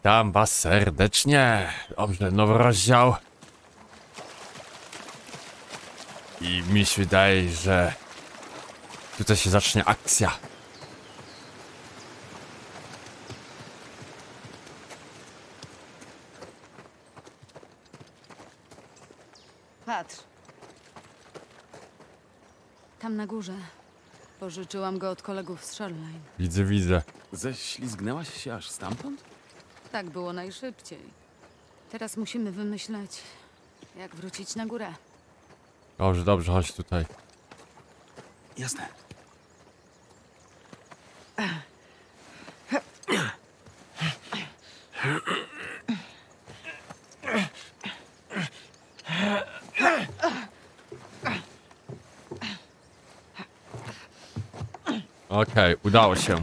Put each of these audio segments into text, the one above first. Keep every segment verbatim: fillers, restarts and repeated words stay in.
Witam was serdecznie. Dobrze, nowy rozdział. I mi się wydaje, że tutaj się zacznie akcja. Patrz. Tam na górze. Pożyczyłam go od kolegów z Shoreline. Widzę, widzę. Ześlizgnęłaś się aż stamtąd? Tak było najszybciej. Teraz musimy wymyśleć, jak wrócić na górę. Dobrze, dobrze, chodź tutaj. Jasne. Okej, okay, udało się.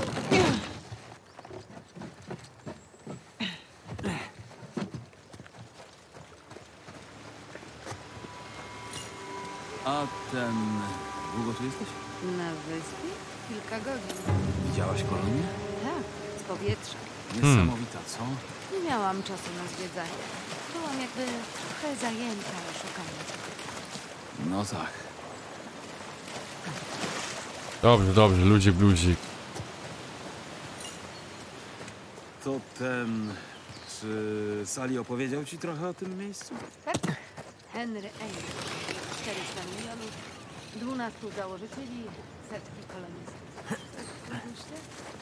A ten... długo tu jesteś? Na wyspie? Kilka godzin. Widziałaś kolonię? Tak, z powietrza. Niesamowita, co? Nie miałam czasu na zwiedzanie. Byłam jakby trochę zajęta szukaniem. No tak. Dobrze, dobrze, ludzik, ludzik. To ten... Czy Sally opowiedział ci trochę o tym miejscu? Tak? Henry Eyre. czterysta milionów, dwunastu założycieli, setki kolonistów. Tak myślę?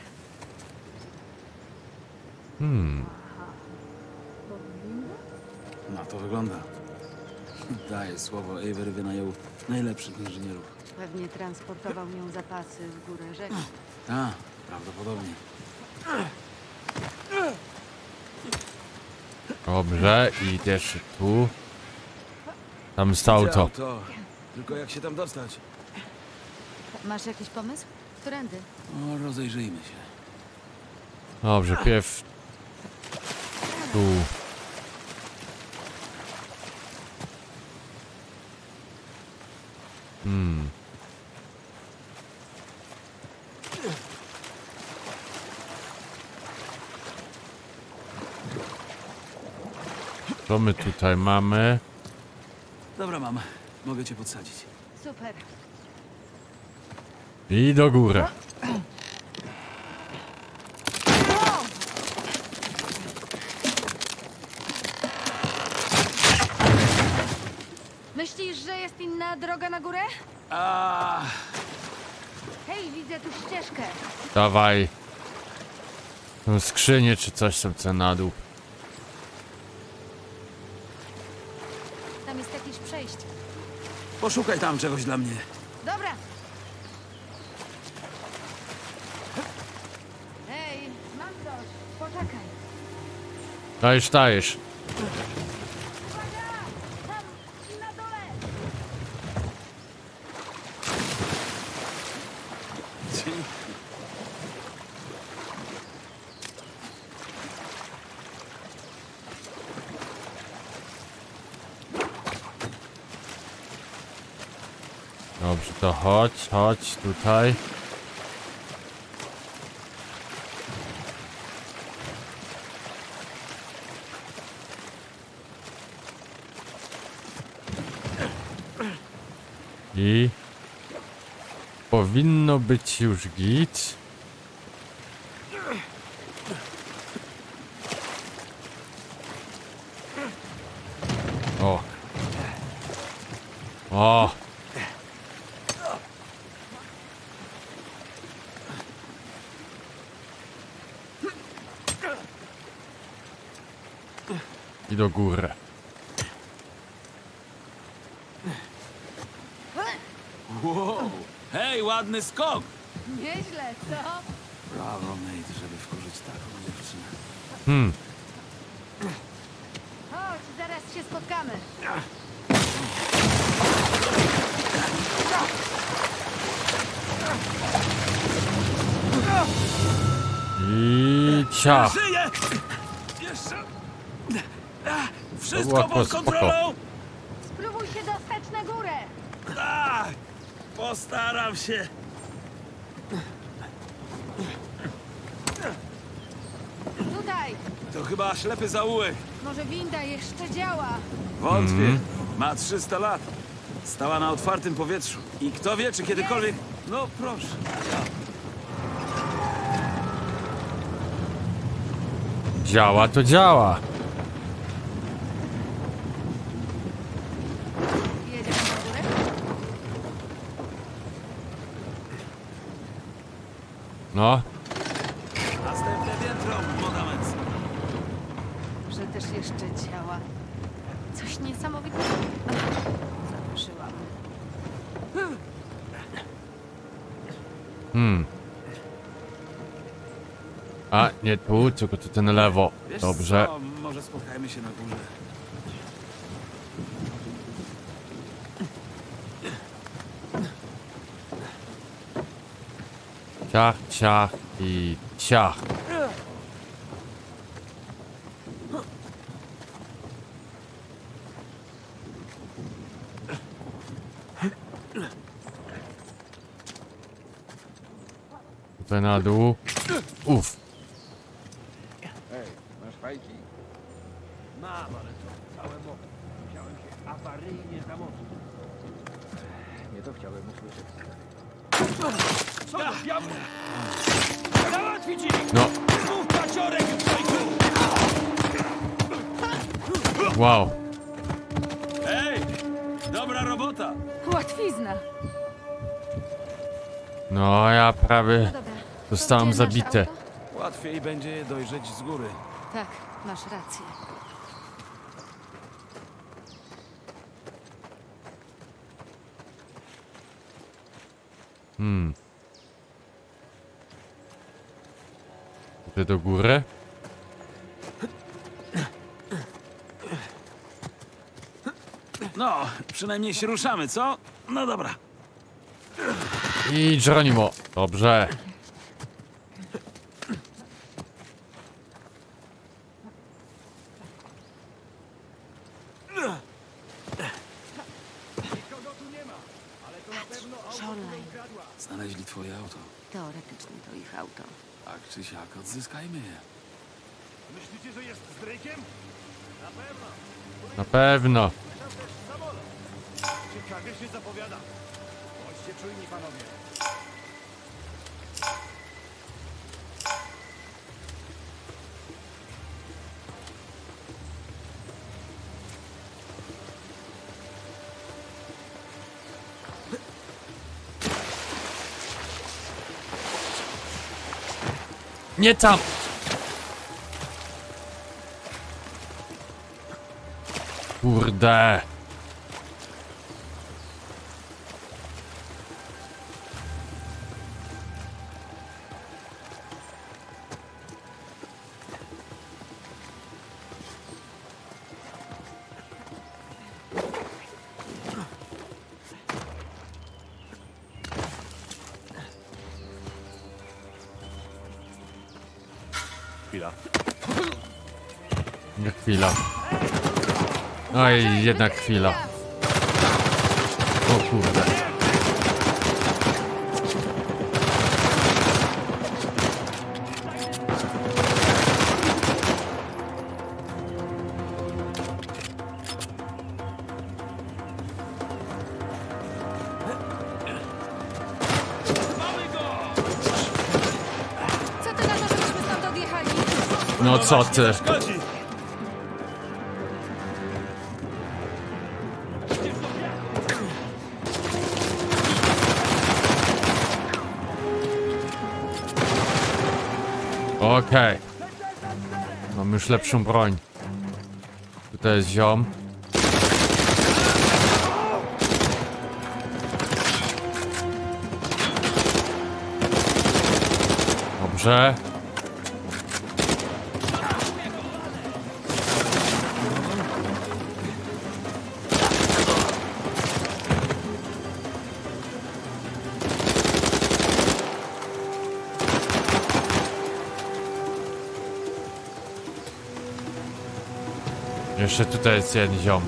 Hmm. Powinno? Na to wygląda. Daję słowo, Avery wynajął najlepszych inżynierów. Pewnie transportował nią zapasy w górę rzeki. Tak, prawdopodobnie. Dobrze, i też tu. Tam jest auto. To. Tylko jak się tam dostać? Masz jakiś pomysł? Którędy? O, rozejrzyjmy się. Dobrze, pierw tu. Hmm. Co my tutaj mamy? Dobra, mam. Mogę cię podsadzić. Super. I do góry. Myślisz, że jest inna droga na górę? A, Hej, widzę tu ścieżkę. Dawaj. Tą skrzynię czy coś tam co na dół. Tam jest jakieś przejście. poszukaj tam czegoś dla mnie. Dobra. Hej, mam coś. Poczekaj. Dajesz, dajesz. Uwaga! Tam, na dole! Dobrze, to chodź, chodź tutaj. I powinno być już git. O. O. I do góry. Wow. Hej, ładny skok! Nieźle, co? Brawo, Nate, żeby wkurzyć taką dziewczynę. Hmm. Chodź, zaraz się spotkamy. I ciach. Żyję! Jeszcze... To Wszystko było pod spoko. kontrolą! Spróbuj się dostać na górę. Tak! Postaram się! Tutaj. to chyba ślepy zaułek. Może winda jeszcze działa? Wątpię. Mhm. Ma trzysta lat. Stała na otwartym powietrzu. I kto wie, czy kiedykolwiek... No proszę. Działa to działa. Jedziemy na górę? No, Następne piętro, młoda męs. Że też jeszcze działa. Coś niesamowitego. Ach, Zaproszyłam. hmm. A, nie tu, tylko tu ten lewo. Wiesz Dobrze. co? Może spotkajmy się na górze. Ciach, ciach i ciach. Tutaj na dół. Uff. Hej, masz fajki? Mam, ale co? Całe mokre. Musiałem się awaryjnie zamoczyć. Nie to chciałem usłyszeć. Co do diabła? Załatwić ich! No, Mów paciorek w fajku! wow. Ej! Dobra robota! Łatwizna. No, ja prawie Dobra. zostałem Gdzie nasze zabity. auto? Łatwiej będzie je dojrzeć z góry. Tak, masz rację. Hmm. Idę do góry. No, przynajmniej się ruszamy, co? No dobra. I Geronimo. Dobrze. Shoreline. Znaleźli twoje auto. Teoretycznie to ich auto. Tak czy siak, odzyskajmy je. Myślicie, że jest z Drake'em? Na pewno. Na pewno. Tam też samolot. Ciekawie się zapowiada. Bądźcie czujni, panowie. Nie tam. Kurde. Chwila. Nie chwila. Oj, jednak chwila. O kurde. Co ty na to, żebyśmy stąd odjechali? No co ty? Szkodzi! Okej. Mam już lepszą broń. Tutaj jest ziom. Dobrze. Jeszcze tutaj jest jeden ziom.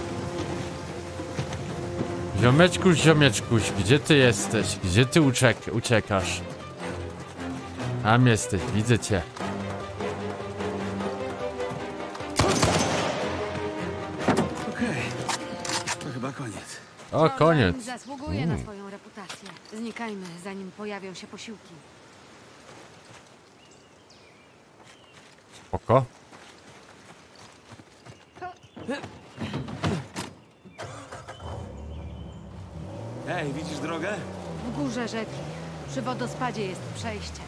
Ziomeczkuś, ziomeczkuś, gdzie ty jesteś? Gdzie ty uciek uciekasz? Tam jesteś, widzę cię. chyba koniec. O, koniec. Shoreline zasługuje na swoją reputację. Znikajmy, zanim pojawią się posiłki. Spoko. Ej, widzisz drogę? W górze rzeki. Przy wodospadzie jest przejście.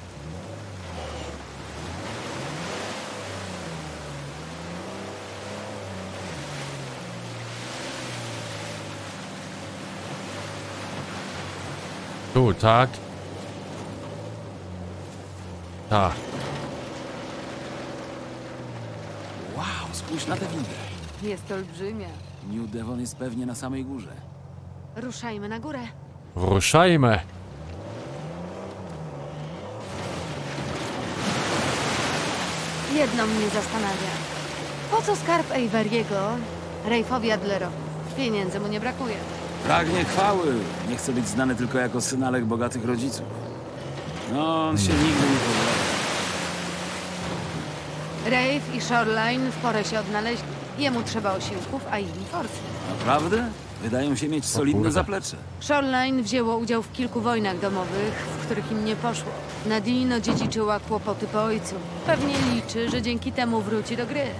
Tu, tak? Tak. Wow, spójrz na tę windę. Jest olbrzymia. New Devon jest pewnie na samej górze. Ruszajmy na górę. Ruszajmy. Jedno mnie zastanawia. Po co skarb Averiego Ralphowi Adlerowi? Pieniędzy mu nie brakuje. Pragnie chwały. Nie chce być znany tylko jako synalek bogatych rodziców. No, on się nigdy nie podoba. Rafe i Shoreline w porę się odnaleźli. Jemu trzeba osiłków, a inni forsy. Naprawdę? Wydają się mieć solidne kurde. zaplecze. Shoreline wzięło udział w kilku wojnach domowych, w których im nie poszło. Nadine odziedziczyła kłopoty po ojcu. Pewnie liczy, że dzięki temu wróci do gry.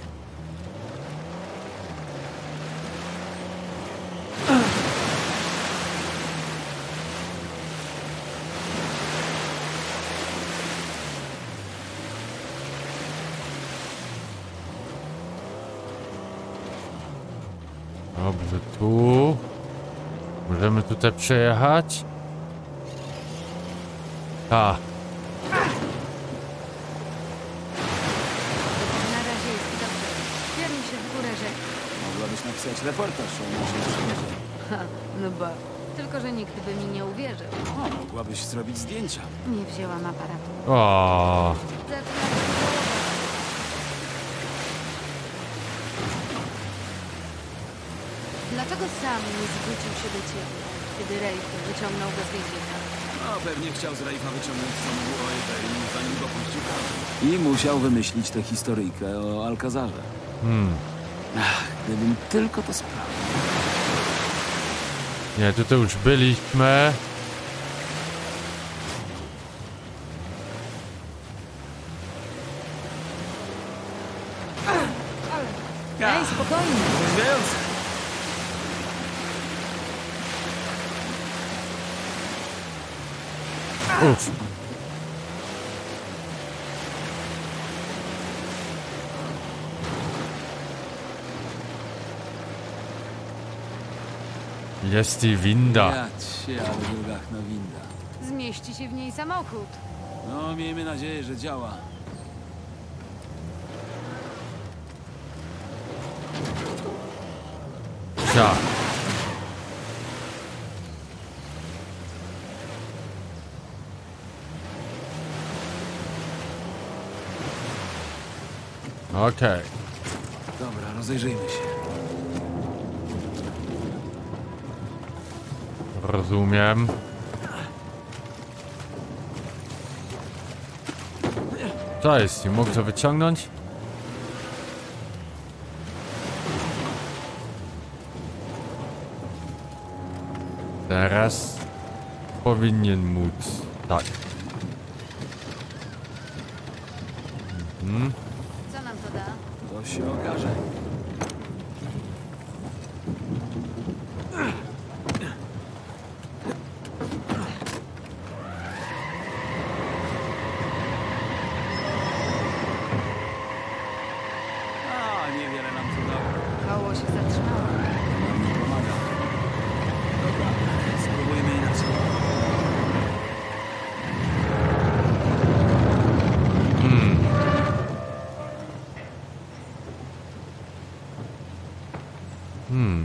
Dobrze, tu. Możemy tutaj przejechać. Tak. Na razie jest dobrze. Kieruj się w górę rzeki. Mogłabyś napisać reportaż o naszej przyjaźni. Ha, no ba. Tylko, że nikt by mi nie uwierzył. O, mogłabyś zrobić zdjęcia. Nie wzięłam aparatu. O. Zaczynam żałować. Dlaczego sam nie zwrócił się do ciebie, kiedy Rafe wyciągnął go z więzienia? No, pewnie chciał z Ralpha wyciągnąć co mu było Avery, zanim go puścił. I musiał wymyślić tę historyjkę o Alcazarze. Hmm. Ach, gdybym tylko to sprawdził. Nie, tutaj już byliśmy. Ej, spokojnie. Rozwijające. Uff. Jest i winda. Ja cię, ale drogachna winda. Zmieści się w niej samochód. No, miejmy nadzieję, że działa. Tak. Okej. Dobra, rozejrzyjmy się. Rozumiem. Co jest? Nie mogę to wyciągnąć? Teraz powinien móc. Tak. Mhm. Co nam to da? To się okaże. A, niewiele nam to dało. Koło się zatrzymało. Nam nie pomaga. Dobra, spróbujmy inaczej. Hmm. Hmm.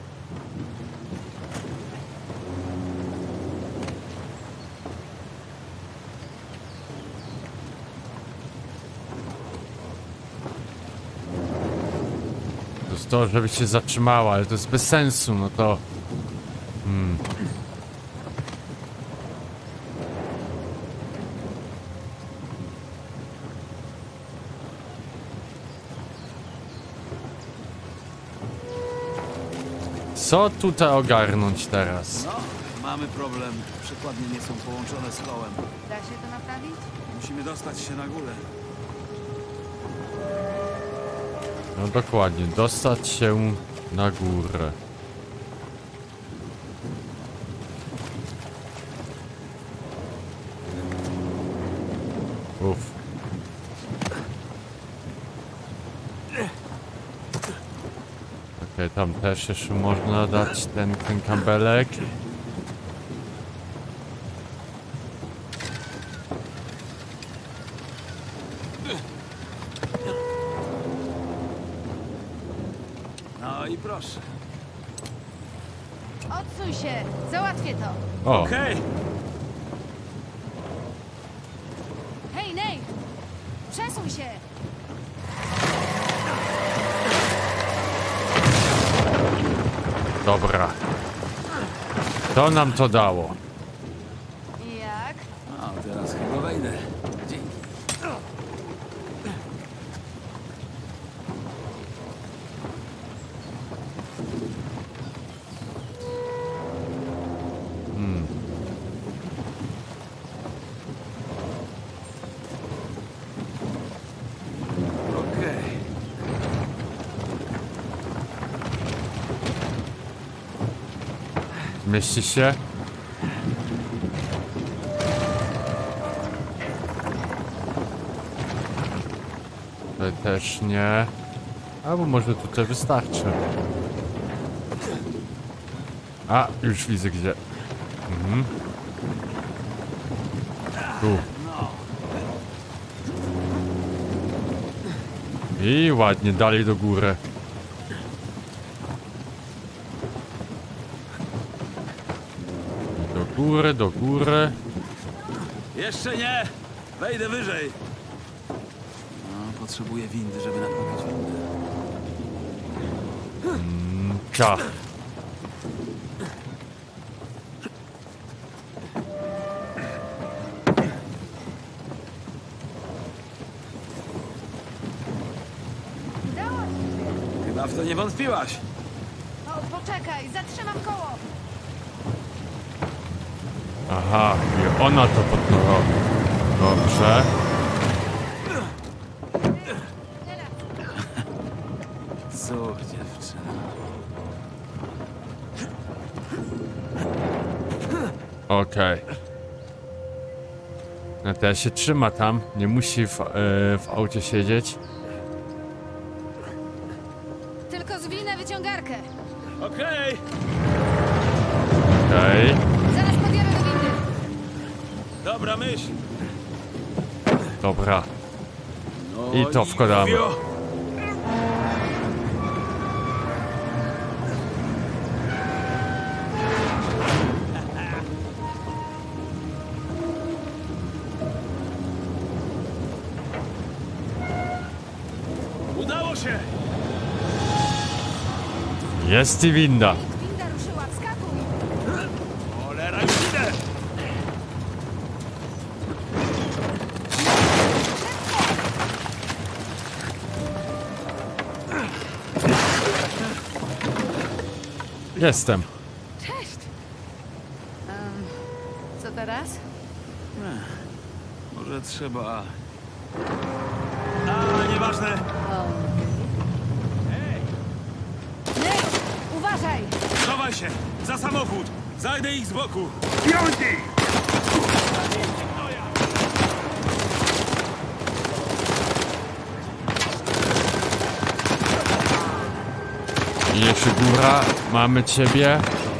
To jest to, żeby się zatrzymała, ale to jest bez sensu, no to... Hmm. Co tutaj ogarnąć teraz? No, mamy problem. Przekładnie nie są połączone z kołem. Da się to naprawić? Musimy dostać się na górę. No dokładnie, dostać się na górę. Uff. Okej, tam też jeszcze można dać ten, ten kabelek. No i proszę. Odsuń się! Załatwię to! O, Okej! Hej, Nate! Przesuń się! dobra. To nam to dało. Jak? No, teraz chyba wejdę. Dzięki. Okej. Mieści się? Tutaj też nie. Albo może tutaj wystarczy. A, już widzę gdzie. Mhm. Tu. I ładnie, dalej do góry. Do góry, do góry. Jeszcze nie! Wejdę wyżej. No, potrzebuję windy, żeby naprawić windę. Cia. Udało się! Chyba w to nie wątpiłaś. O, poczekaj! Zatrzymam koło! Aha, i ona to podnosiła. Dobrze. Cóż, dziewczyna. Okej. No teraz się trzyma tam. Nie musi w, e, w aucie siedzieć. Tylko zwinę wyciągarkę! Okej! Okej. Zaraz podjadę do windy! Dobra myśl. Dobra. No I to wkładamy. wio. Udało się! Jest i winda. Winda ruszyła, wskakuj! Cholera, już idę! Jestem. Cześć! Um, co teraz? Może trzeba... A, nieważne! Nate! Uważaj! Chowaj się! Za samochód! Zajdę ich z boku! I jeszcze góra. Mamy ciebie.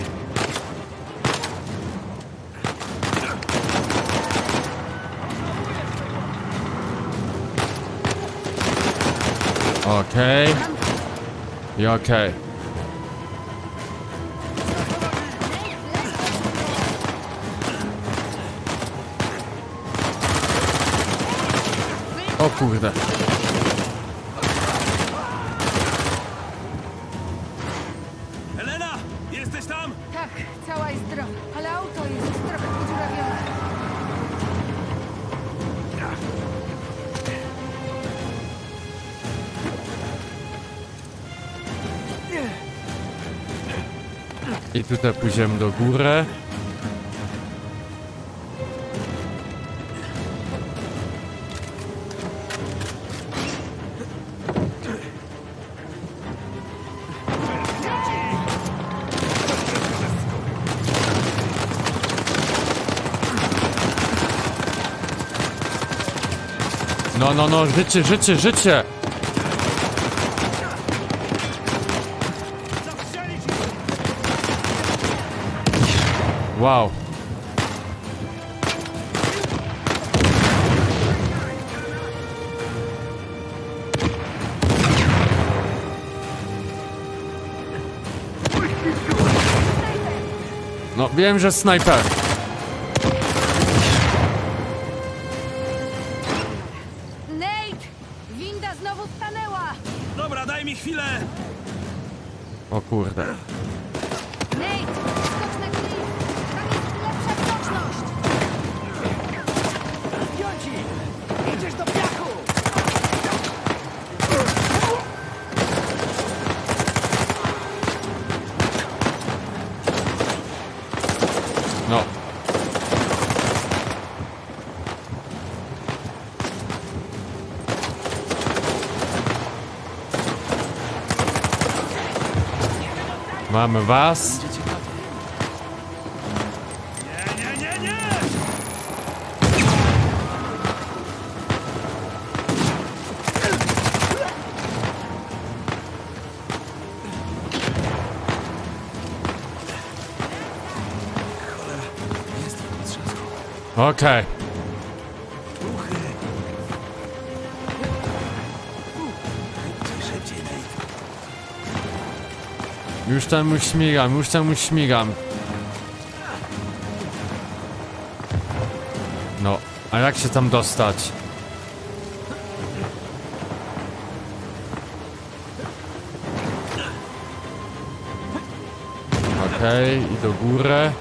Okej. I okej. O kurde. Helena! Jesteś tam? Tak, cała jest zdrowa, ale auto jest trochę podziurawione. I tutaj pójdziemy do góry. No, no, no, życie, życie, życie! Wow. No, wiem, że snajper. Nate! Winda znowu stanęła! Dobra, daj mi chwilę! O kurde. Nate! Skocz na drzwi! Tam jest lepsza widoczność! Zdjąci! Idziesz do piachu! No. Mamy was. Nie, nie, nie, nie! Jest w trzasku. Okej. Szybciej, Nate. Już tam śmigam, już tam śmigam. No, a jak się tam dostać? Okej, i do góry.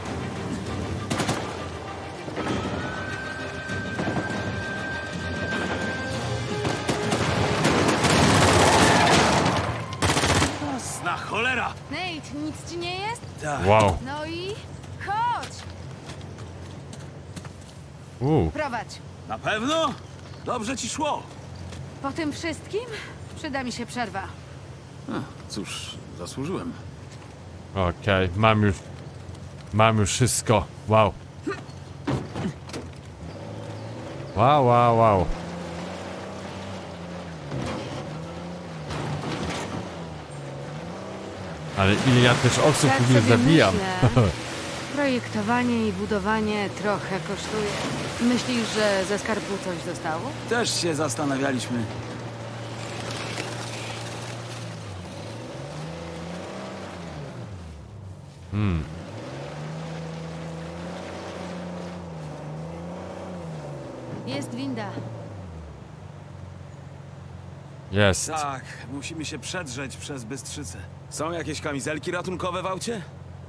Jasna cholera! Nate, nic ci nie jest? Tak. Wow. No i... chodź! U, Prowadź. Na pewno? Dobrze ci szło. Po tym wszystkim przyda mi się przerwa. Ach, cóż, zasłużyłem. okej, mam już. Mam już wszystko. Wow. Wow, wow, wow. Ale ile ja też osób Tak nie sobie zabijam. myślę. Projektowanie i budowanie trochę kosztuje. Myślisz, że ze skarbu coś zostało? Też się zastanawialiśmy. Hmm. Jest winda. Jest. Tak, musimy się przedrzeć przez Bystrzycę. Są jakieś kamizelki ratunkowe w aucie?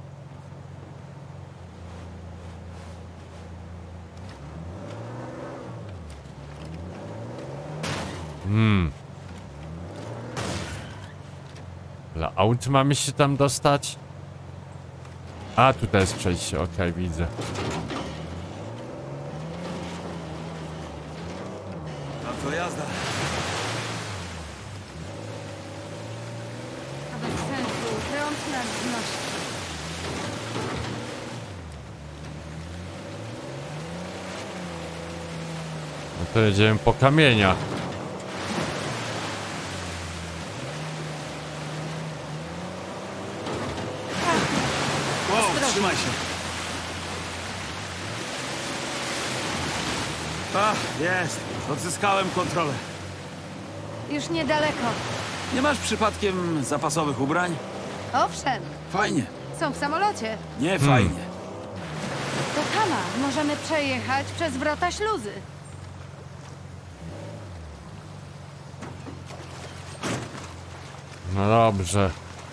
Hmm. Dla aut mamy się tam dostać? A, tutaj jest przejście, okej, widzę. No to jazda. A bez sensu, prąd nas znosi. No to jedziemy po kamienia. Wow, trzymaj się. Ach, jest. Odzyskałem kontrolę. Już niedaleko. Nie masz przypadkiem zapasowych ubrań? Owszem, Fajnie. są w samolocie. Nie fajnie. To Tama, możemy przejechać przez wrota śluzy. No dobrze.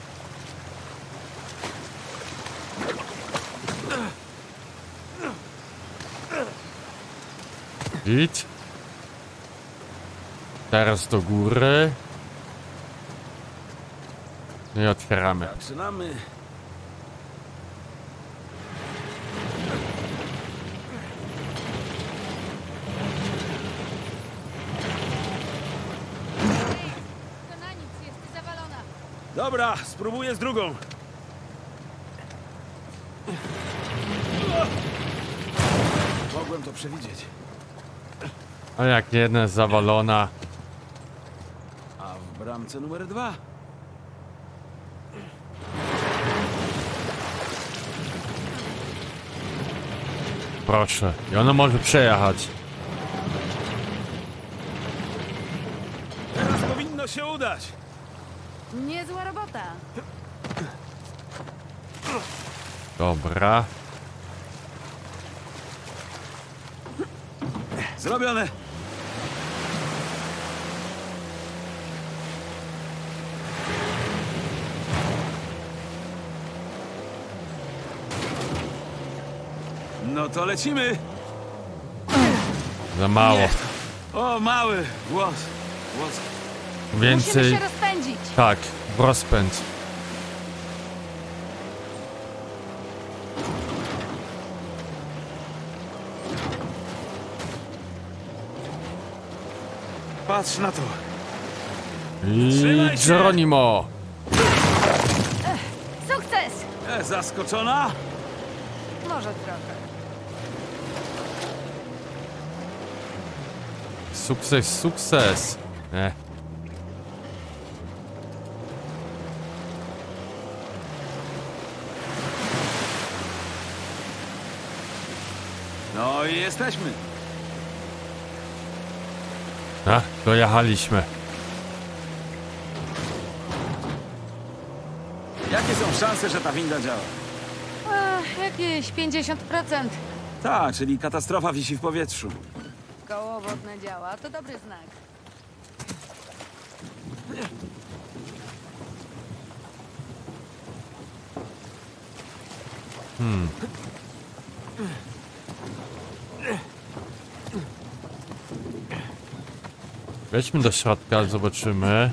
Idź. Teraz do góry. No i otwieramy. Zaczynamy. Dobra, spróbuję z drugą. Mogłem to przewidzieć. A jak jedna jest zawalona. A w bramce numer dwa? Proszę. I ona może przejechać. Teraz powinno się udać. Niezła robota. Dobra. Zrobione. No to lecimy. Za mało. O, mały głos. Głos. Więcej. Musimy się rozpędzić. Tak, w rozpęd. Patrz na to. I Trzymaj się! Geronimo. Sukces! E, zaskoczona? Może trochę. Sukces, sukces. E. No i jesteśmy. A, dojechaliśmy. Jakie są szanse, że ta winda działa? Ach, jakieś pięćdziesiąt procent. Ta, czyli katastrofa wisi w powietrzu. Koło wodne działa, to dobry znak. Wejdźmy do środka, zobaczymy.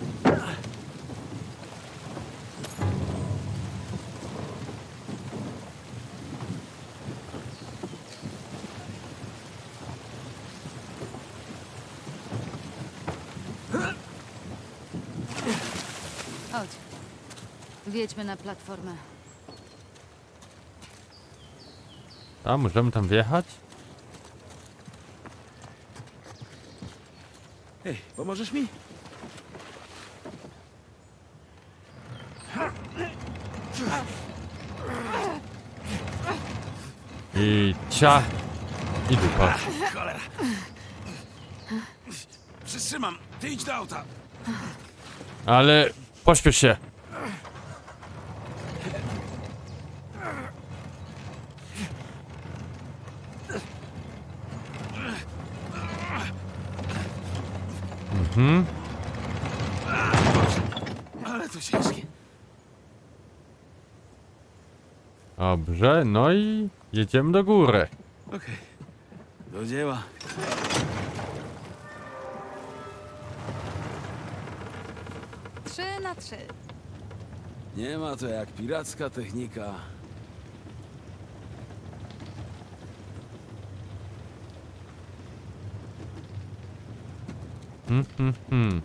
Chodź. Wjedźmy na platformę. A, możemy tam wjechać? Ej, pomożesz mi? I cia. I dupa. Cholera. Przytrzymam. Ty idź do auta. Ale pośpiesz się. Mhm. Ale to ciężkie. Dobrze, no i jedziemy do góry. Okej. Do dzieła. Trzy na trzy. Nie ma to jak piracka technika. Hmm, hmm, hmm.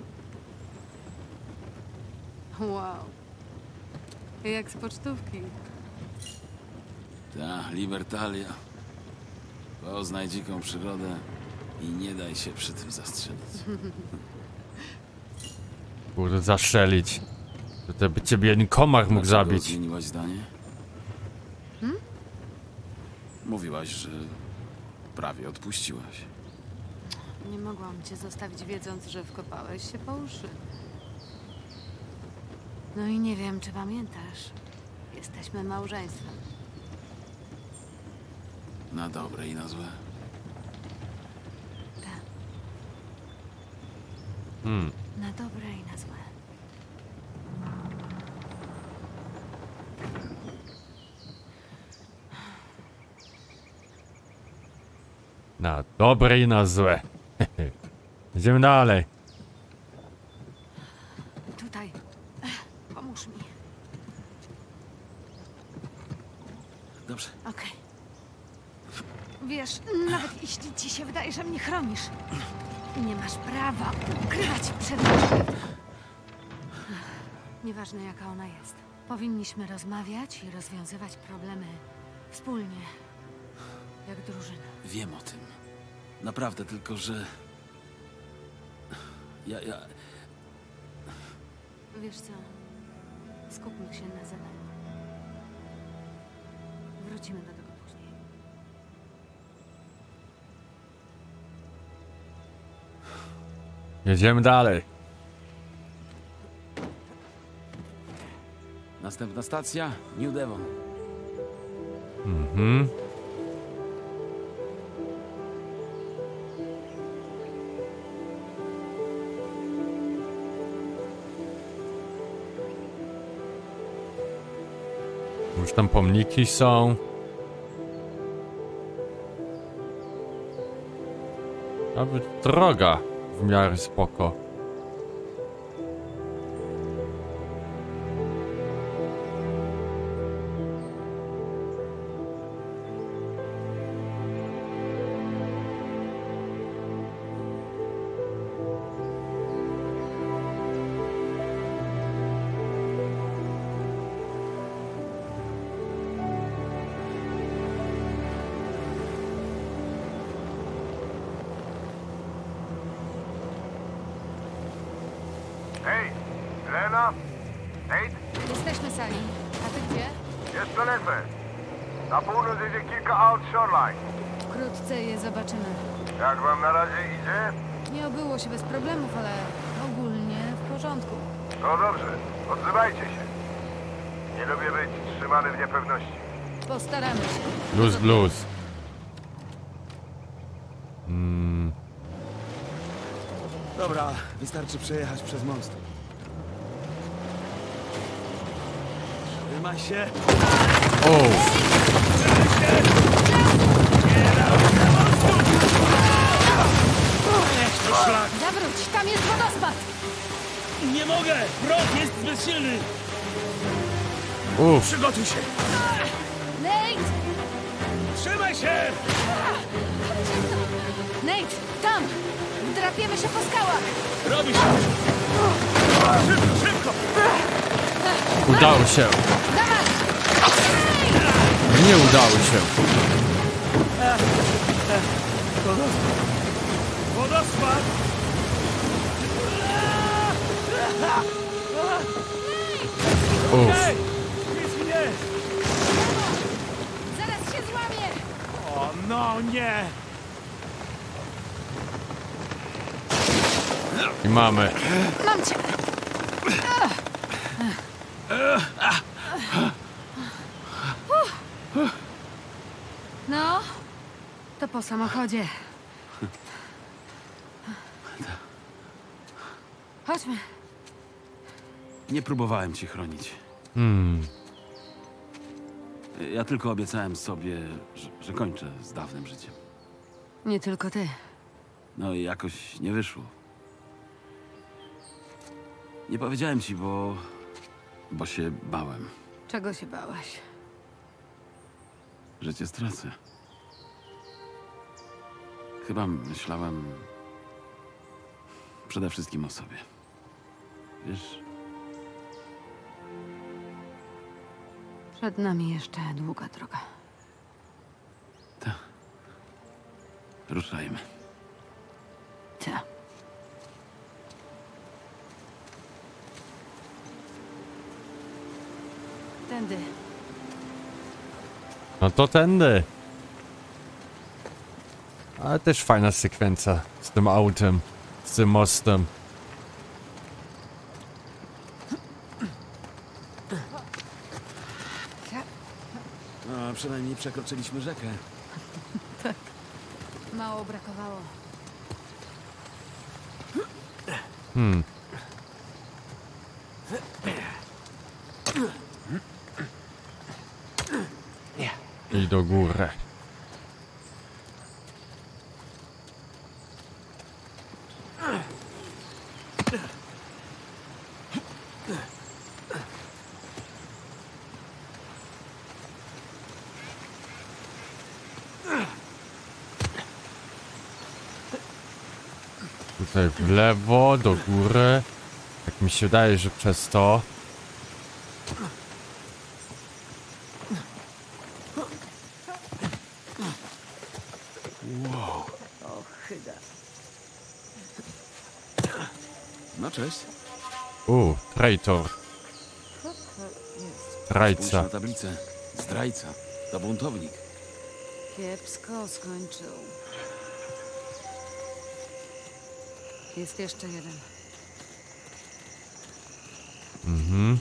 Wow. Jak z pocztówki. Ta, Libertalia. Poznaj dziką przyrodę i nie daj się przy tym zastrzelić. Kurde, zastrzelić. To, to by ciebie jeden komar mógł Dlaczego zabić. zmieniłaś zdanie? Hmm? Mówiłaś, że prawie odpuściłaś. Nie mogłam cię zostawić wiedząc, że wkopałeś się po uszy. No i nie wiem, czy pamiętasz. Jesteśmy małżeństwem. Na dobre i na złe. Tak. Hmm. Na dobre i na złe. Na dobre i na złe. Idziemy dalej. Tutaj. Pomóż mi. Dobrze. Okej. Wiesz, nawet jeśli ci się wydaje, że mnie chronisz, nie masz prawa ukrywać przed nami. Nieważne jaka ona jest. Powinniśmy rozmawiać i rozwiązywać problemy wspólnie. Jak drużyna. Wiem o tym. Naprawdę, tylko że... Ja, ja... Wiesz co? Skupmy się na zadaniu. Wrócimy do tego później. Jedziemy dalej. Następna stacja? New Devon. Mhm. Już tam pomniki są. Nawet droga w miarę spoko. Hej, Lena? Hej, Jesteśmy sali. A ty gdzie? jeszcze lecę. Na północ jedzie kilka aut Shoreline. Wkrótce je zobaczymy. Jak wam na razie idzie? Nie obyło się bez problemów, ale ogólnie w porządku. No dobrze, odzywajcie się. Nie lubię być trzymany w niepewności. Postaramy się. Blues, blues. Mm, Dobra, wystarczy przejechać przez most. Trzymaj się! o! Zawróć, tam jest wodospad! Nie mogę! Prąd jest zbyt silny! Uff, Przygotuj się! Nate! Trzymaj się! Nate, tam! Drapiemy się po skałach! Robi się! Szybko, szybko! udało się. Dawaj! Nie udało się. Wodospad! Uff. Ej! Nic nie! Zaraz się złamie! O, no nie! I mamy. Mam cię! No, to po samochodzie. Chodźmy. Nie próbowałem cię chronić. Hmm. Ja tylko obiecałem sobie, że, że kończę z dawnym życiem. Nie tylko ty. No i jakoś nie wyszło. Nie powiedziałem ci, bo... bo się bałem, Czego się bałeś? że cię stracę. Chyba myślałem przede wszystkim o sobie. Wiesz, Przed nami jeszcze długa droga. ruszajmy. Ta. Tędy. No to tędy. Ale też fajna sekwencja z tym autem, z tym mostem. No, przynajmniej przekroczyliśmy rzekę. Mało brakowało. Hmm. I do góry. Tutaj w lewo, do góry. Tak mi się wydaje, że przez to. Ochyda. No cześć. U, traitor. Spójrz Zdrajca. na tablicę. Zdrajca. To buntownik. Kiepsko skończył. Jest jeszcze jeden. Mhm.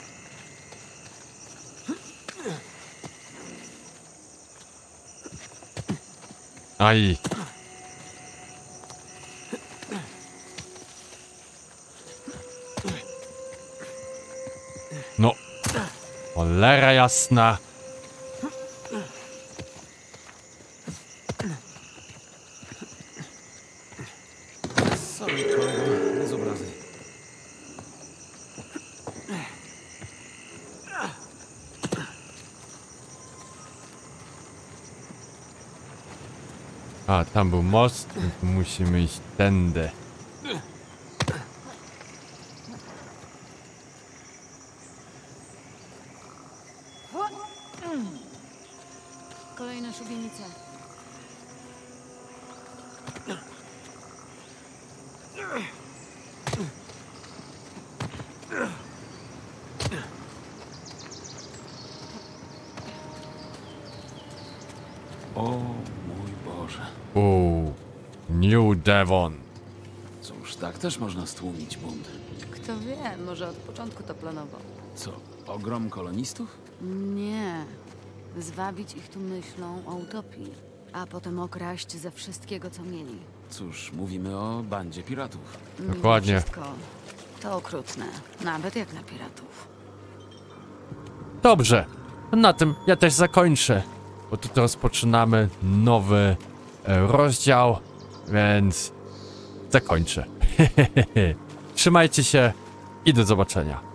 Aj. No. Cholera jasna. Sorry, kolego. Bez obrazy. A, tam był most, więc musimy iść tędy. Kolejna szubienica. O mój Boże. U, New Devon. Cóż, tak też można stłumić bunt. Kto wie, może od początku to planował. Co, ogrom kolonistów? Nie. Zwabić ich tu myślą o utopii, a potem okraść ze wszystkiego, co mieli. Cóż, mówimy o bandzie piratów. Mimo Dokładnie. Wszystko to okrutne, nawet jak na piratów. Dobrze, na tym ja też zakończę, bo tutaj rozpoczynamy nowy e, rozdział, więc zakończę. Trzymajcie się i do zobaczenia.